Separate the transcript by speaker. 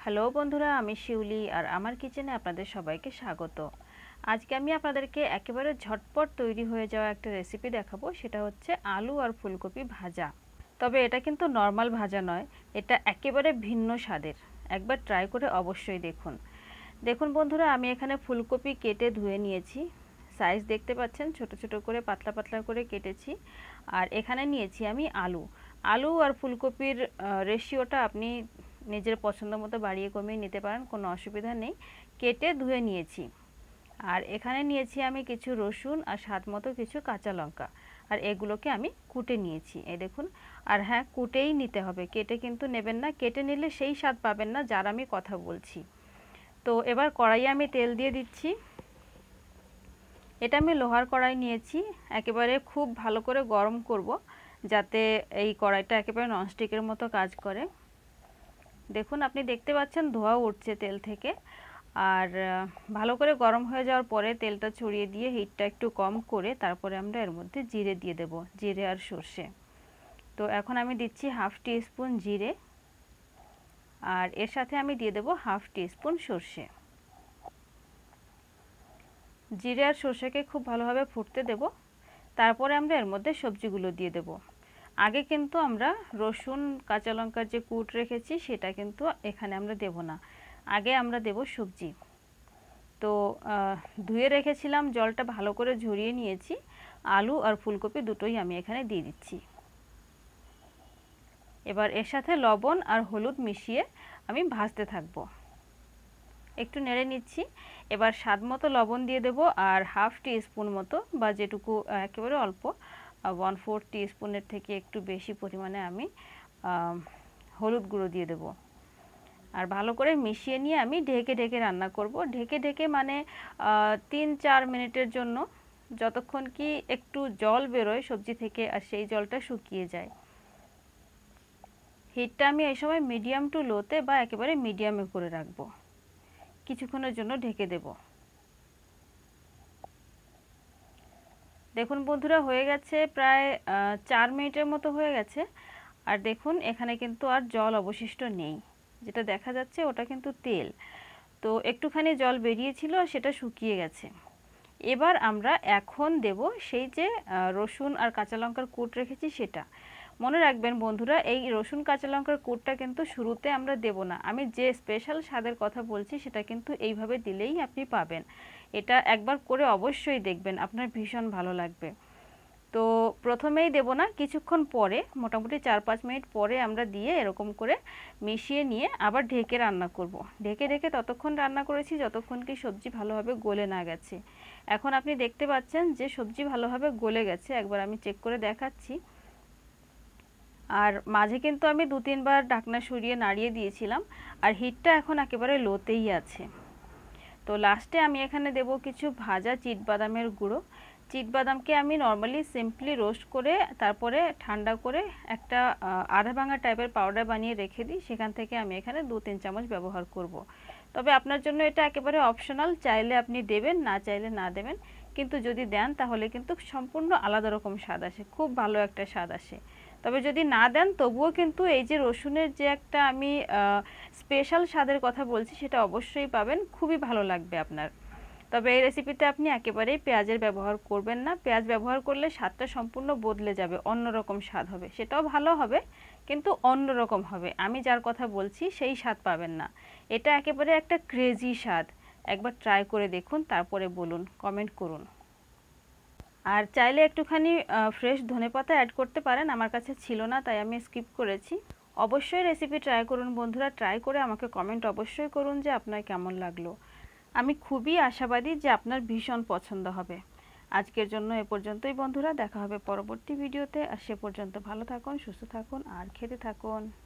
Speaker 1: Hello বন্ধুরা, আমি শিউলি আর আমার কিচেনে আপনাদের সবাইকে স্বাগত। আজকে আমি আপনাদেরকে একেবারে ঝটপট তৈরি হয়ে যাওয়া একটা রেসিপি দেখাবো। সেটা হচ্ছে আলু আর ফুলকপি ভাজা। তবে এটা কিন্তু নর্মাল ভাজা নয়, এটা একেবারে ভিন্ন স্বাদের। একবার ট্রাই করে অবশ্যই দেখুন। দেখুন বন্ধুরা, আমি এখানে ফুলকপি কেটে ধুয়ে নিয়েছি। সাইজ দেখতে পাচ্ছেন, ছোট ছোট করে পাতলা পাতলা করে কেটেছি। আর এখানে নিয়েছি আমি আলু। আলু আর ফুলকপির রেশিওটা আপনি নিজের পছন্দ মতো বাড়িয়ে কমিয়ে নিতে পারেন, কোনো অসুবিধা নেই। কেটে ধুয়ে নিয়েছি। আর এখানে নিয়েছি আমি কিছু রসুন আর স্বাদ মতো কিছু কাঁচা লঙ্কা। আর এগুলোকে আমি কুটে নিয়েছি, এই দেখুন। আর হ্যাঁ, কুটেই নিতে হবে, কেটে কিন্তু নেবেন না। কেটে নিলে সেই স্বাদ পাবেন না যার আমি কথা বলছি। তো এবার কড়াইয়ে আমি তেল দিয়ে দিচ্ছি। এটা আমি লোহার কড়াই নিয়েছি, একেবারে খুব ভালো করে গরম করব, যাতে এই কড়াইটা একেবারে ননস্টিকের মতো কাজ করে। দেখুন, আপনি দেখতে পাচ্ছেন ধোঁয়া উঠছে তেল থেকে। আর ভালো করে গরম হয়ে যাওয়ার পরে তেলটা ছড়িয়ে দিয়ে হিটটা একটু কম করে তারপরে আমরা এর মধ্যে জিরে দিয়ে দেব, জিরে আর সর্ষে। তো এখন আমি দিচ্ছি হাফ টি স্পুন জিরে, আর এর সাথে আমি দিয়ে দেব হাফ টি স্পুন সর্ষে। জিরে আর সর্ষেকে খুব ভালোভাবে ফুটতে দেব। তারপরে আমরা এর মধ্যে সবজিগুলো দিয়ে দেব। আগে কিন্তু আমরা রসুন কাঁচা লঙ্কার যে কুট রেখেছি সেটা কিন্তু এখানে আমরা দেব না, আগে আমরা দেব সবজি। তো ধুয়ে রেখেছিলাম, জলটা ভালো করে ঝরিয়ে নিয়েছি। আলু আর ফুলকপি দুটোই আমি এখানে দিয়ে দিচ্ছি। এবার এর সাথে লবণ আর হলুদ মিশিয়ে আমি ভাজতে থাকবো। একটু নেড়ে নিচ্ছি। এবার স্বাদ মতো লবণ দিয়ে দেব, আর হাফ টি স্পুন মতো, বা যেটুকু একেবারে অল্প, 1/4 টি স্পুনের থেকে একটু বেশি পরিমাণে আমি হলুদ গুঁড়ো দিয়ে দেব। আর ভালো করে মিশিয়ে নিয়ে আমি ঢেকে ঢেকে রান্না করব। ঢেকে ঢেকে মানে 3-4 মিনিটের জন্য, যতক্ষণ কি একটু জল বেরোয় সবজি থেকে আর সেই জলটা শুকিয়ে যায়। হিটটা আমি এই সময় মিডিয়াম টু লোতে বা একেবারে মিডিয়ামে করে রাখবো। কিছুক্ষণের জন্য ঢেকে দেব। দেখুন বন্ধুরা, হয়ে গেছে প্রায় 4 মিনিটের মতো হয়ে গেছে। আর দেখুন, এখানে কিন্তু আর জল অবশিষ্ট নেই। যেটা দেখা যাচ্ছে ওটা কিন্তু তেল। তো একটুখানি জল বেরিয়েছিল, সেটা শুকিয়ে গেছে। এবার আমরা এখন দেব সেই যে রসুন আর কাঁচা লঙ্কার কুট রেখেছি সেটা। মনে রাখবেন বন্ধুরা, এই রসুন কাঁচা লঙ্কার কুটটা কিন্তু শুরুতে আমরা দেব না। আমি যে স্পেশাল স্বাদের কথা বলছি সেটা কিন্তু এইভাবে দিলেই আপনি পাবেন। এটা একবার করে অবশ্যই দেখবেন, আপনার ভীষণ ভালো লাগবে। তো প্রথমেই দেব না, কিছুক্ষণ পরে, মোটামুটি 4-5 মিনিট পরে আমরা দিয়ে এরকম করে মিশিয়ে নিয়ে আবার ঢেকে রান্না করব। ঢেকে ঢেকে ততক্ষণ রান্না করেছি যতক্ষণ কি সবজি ভালোভাবে গলে না গেছে। এখন আপনি দেখতে পাচ্ছেন যে সবজি ভালোভাবে গলে গেছে, একবার আমি চেক করে দেখাচ্ছি। আর মাঝে কিন্তু আমি 2-3 বার ঢাকনা সরিয়ে নাড়িয়ে দিয়েছিলাম। আর হিটটা এখন একেবারে লোতেই আছে। তো লাস্টে আমি এখানে দেব কিছু ভাজা চিটবাদামের গুঁড়ো। চিটবাদামকে আমি নর্মালি সিম্পলি রোস্ট করে তারপরে ঠান্ডা করে একটা আধা ভাঙা টাইপের পাউডার বানিয়ে রেখে দিই। সেখান থেকে আমি এখানে 2-3 চামচ ব্যবহার করব। তবে আপনার জন্য এটা একেবারে অপশনাল, চাইলে আপনি দেবেন, না চাইলে না দেবেন। কিন্তু যদি দেন তাহলে কিন্তু সম্পূর্ণ আলাদা রকম স্বাদ আসে, খুব ভালো একটা স্বাদ আসে। তবে যদি না দেন তবুও কিন্তু এই যে রসুনের যে একটা আমি স্পেশাল স্বাদের কথা বলছি সেটা অবশ্যই পাবেন, খুবই ভালো লাগবে আপনার। তবে এই রেসিপিতে আপনি একেবারেই পেঁয়াজের ব্যবহার করবেন না। পেঁয়াজ ব্যবহার করলে স্বাদটা সম্পূর্ণ বদলে যাবে, অন্যরকম স্বাদ হবে। সেটাও ভালো হবে কিন্তু অন্যরকম হবে, আমি যার কথা বলছি সেই স্বাদ পাবেন না। এটা একেবারে একটা ক্রেজি স্বাদ। একবার ট্রাই করে দেখুন, তারপরে বলুন, কমেন্ট করুন। আর চাইলে একটুখানি ফ্রেশ ধনেপাতা অ্যাড করতে পারেন, আমার কাছে ছিল না তাই আমি স্কিপ করেছি। অবশ্যই রেসিপি ট্রাই করুন বন্ধুরা, ট্রাই করে আমাকে কমেন্ট অবশ্যই করুন যে আপনার কেমন লাগলো। আমি খুবই আশাবাদী যে আপনার ভীষণ পছন্দ হবে। আজকের জন্য এ পর্যন্তই বন্ধুরা, দেখা হবে পরবর্তী ভিডিওতে। আর সে পর্যন্ত ভালো থাকুন, সুস্থ থাকুন আর খেতে থাকুন।